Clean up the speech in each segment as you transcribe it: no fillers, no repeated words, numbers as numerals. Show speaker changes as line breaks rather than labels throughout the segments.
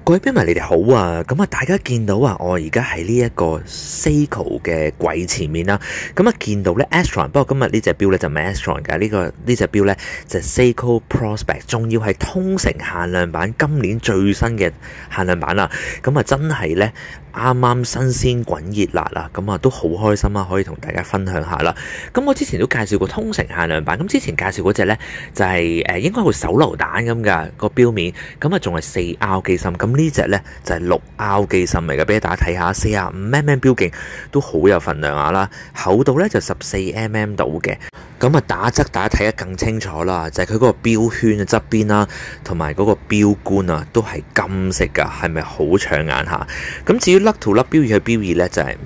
各位兵迷，你哋好啊！咁啊，大家見到啊，我而家喺呢一個 Seiko 嘅櫃前面啦。咁啊，見到咧 Astron， 不過今日呢隻錶咧就唔係 Astron 㗎，呢隻錶咧就係 Seiko Prospex， 仲要係通城限量版，今年最新嘅限量版啦。咁啊，真係咧啱啱新鮮滾熱辣啊！咁啊，都好開心啊，可以同大家分享下啦。咁我之前都介紹過通城限量版，咁之前介紹嗰隻咧就係應該係手榴彈咁㗎個錶面，咁啊仲係4R機芯。咁呢隻咧就係6R機芯嚟嘅，俾大家睇下，45mm錶徑都好有份量啊啦，厚度咧就14mm 到嘅。咁啊打側大家睇得更清楚啦，就係佢嗰個錶圈嘅側邊啦，同埋嗰個錶冠啊都係金色㗎，係咪好搶眼下？咁至於粒to粒錶耳去錶耳咧就係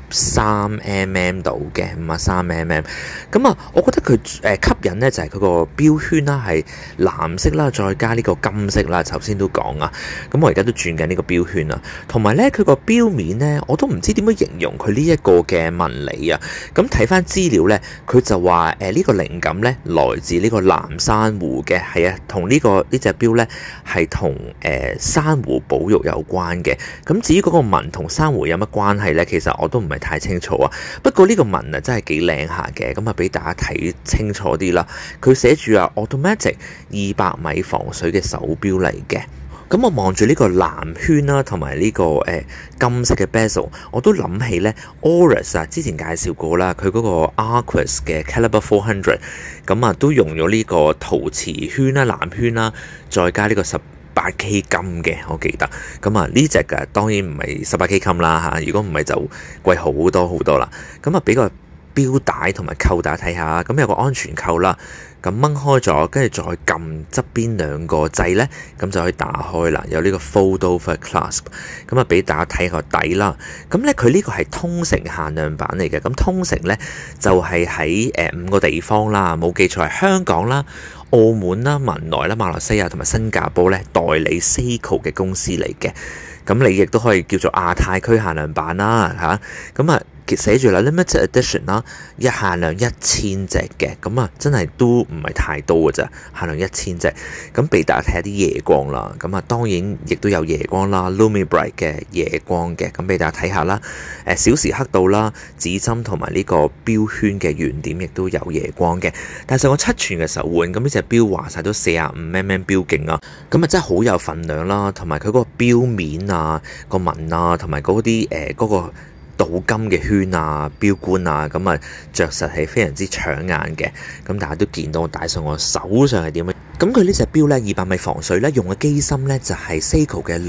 53mm 到嘅，53mm。咁啊，我覺得佢吸引咧就係佢個錶圈啦，係藍色啦，再加呢個金色啦。頭先都講啊，咁我而家都轉緊呢個錶圈啊，同埋咧佢個錶面咧，我都唔知點樣形容佢呢一個嘅紋理啊。咁睇翻資料咧，佢就話呢個靈感咧來自呢個藍珊瑚嘅，係啊，同呢隻錶咧係同珊瑚保育有關嘅。咁至於嗰個紋同珊瑚有乜關係咧，其實我都唔係太清楚啊。不過呢個紋啊真係幾靚下嘅，咁啊俾大家睇清楚啲啦。佢寫住啊 automatic 200米防水嘅手錶嚟嘅。咁我望住呢個藍圈啦，同埋呢個金色嘅 bezel， 我都諗起咧 Oris 啊，之前介紹過啦，佢嗰個 Arquus 嘅 Caliber 400，咁啊都用咗呢個陶瓷圈啦、藍圈啦，再加呢個18K 金嘅，我記得。咁啊呢隻嘅當然唔係18K 金啦嚇，如果唔係就貴好多好多啦。咁啊俾個錶帶同埋扣帶睇下，咁有個安全扣啦。咁掹開咗，跟住再撳側邊兩個掣呢，咁就可以打開啦。有呢個 fold over clasp， 咁啊俾大家睇個底啦。咁呢，佢呢個係通城限量版嚟嘅。咁通城呢，就係喺5個地方啦，冇記錯係香港啦、澳門啦、文萊啦、馬來西亞同埋新加坡呢，代理 Seiko 嘅公司嚟嘅。咁你亦都可以叫做亞太區限量版啦嚇。咁啊寫住啦 limited edition 啦，限量1000隻嘅，咁啊真係都唔係太多嘅咋，限量1000隻。咁俾大家睇下啲夜光啦，咁啊當然亦都有夜光啦 Lumibright 嘅夜光嘅，咁俾大家睇下啦。小時刻度啦，指針同埋呢個錶圈嘅圓點亦都有夜光嘅。但係上個7寸嘅手腕，咁呢隻錶話晒都45mm錶徑啊，咁啊真係好有份量啦，同埋佢嗰個錶面啊、個紋啊，同埋嗰啲嗰個鍍金嘅圈啊、錶冠啊，咁啊着實係非常之搶眼嘅。咁大家都見到我戴上我手上係點樣？咁佢呢隻錶咧200米防水咧，用嘅機芯咧就係 Seiko 嘅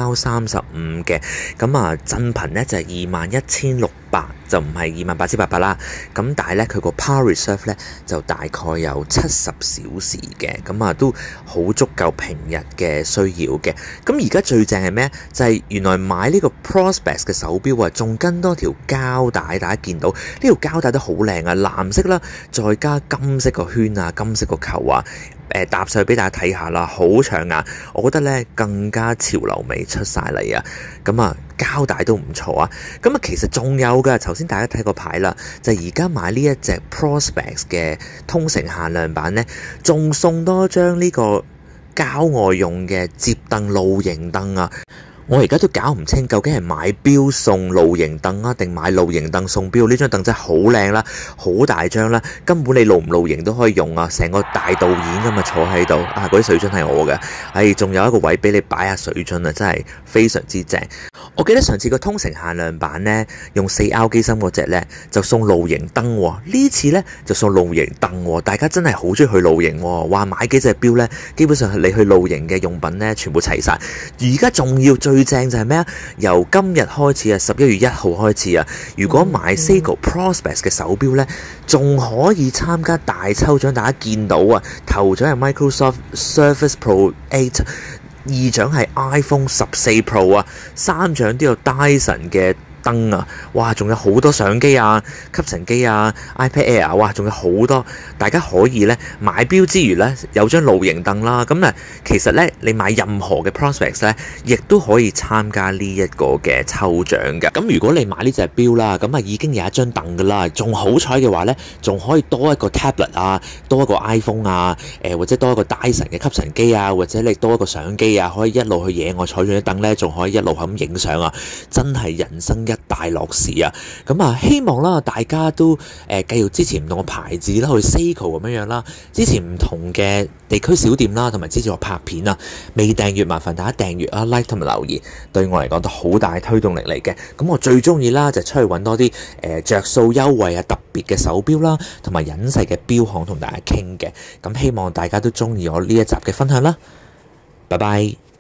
6R35嘅。咁啊震頻咧就係21600，就唔係28800啦。咁但係咧佢個 Power Reserve 咧就大概有70小時嘅，咁啊都好足夠平日嘅需要嘅。咁而家最正係咩？就係原來買呢個 Prospex 嘅手錶啊，仲跟多條膠帶，大家見到呢條膠帶都好靚啊，藍色啦，再加金色個圈啊、金色個球啊。搭上去俾大家睇下啦，好搶眼，我覺得咧更加潮流味出晒嚟啊！咁啊膠帶都唔錯啊！咁啊其實仲有噶，頭先大家睇個牌啦，就係而家買呢一隻 Prospex 嘅通城限量版咧，仲送多張呢個郊外用嘅摺凳露營凳啊！我而家都搞唔清究竟係買錶送露營凳啊，定買露營凳送錶？呢張凳真係好靚啦，好大張啦，根本你露唔露營都可以用啊！成個大導演咁啊坐喺度啊，嗰啲水樽係我嘅，仲有一個位俾你擺下水樽啊，真係非常之正。我記得上次個通城限量版呢，用4R機芯嗰隻呢，就送露營燈喎，呢次呢，就送露營凳喎，大家真係好中意去露營喎，話買幾隻錶呢，基本上你去露營嘅用品呢，全部齊晒。而家仲要最正就係咩啊？由今日開始啊，11月1號開始啊，如果買 Seiko Prospex 嘅手錶呢，仲可以參加大抽獎，大家見到啊，頭獎係 Microsoft Surface Pro 8。2獎係 iPhone 14 Pro 啊，3獎都有 Dyson 嘅燈啊，哇，仲有好多相機啊、吸塵機啊、iPad Air， 哇，仲有好多，大家可以咧買錶之餘咧有張露營凳啦。咁啊，其實咧你買任何嘅 Prospex 咧，亦都可以參加呢一個嘅抽獎嘅。咁如果你買呢隻錶啦，咁啊已經有一張凳噶啦，仲好彩嘅話咧，仲可以多一個 tablet 啊，多一個 iPhone 啊，或者多一個 Dyson 嘅吸塵機啊，或者你多一個相機啊，可以一路去野外坐住啲凳咧，仲可以一路咁影相啊，真係人生一大樂事啊！咁啊，希望啦大家都繼續支持唔同嘅牌子啦，去 Seiko 咁樣啦，支持唔同嘅地區小店啦，同埋支持我拍片啊！未訂閱麻煩大家訂閱啊、like 同埋留言，對我嚟講都好大推動力嚟嘅。咁我最中意啦就出去揾多啲着數優惠啊、特別嘅手錶啦，同埋隱世嘅錶行同大家傾嘅。咁希望大家都中意我呢一集嘅分享啦，拜拜。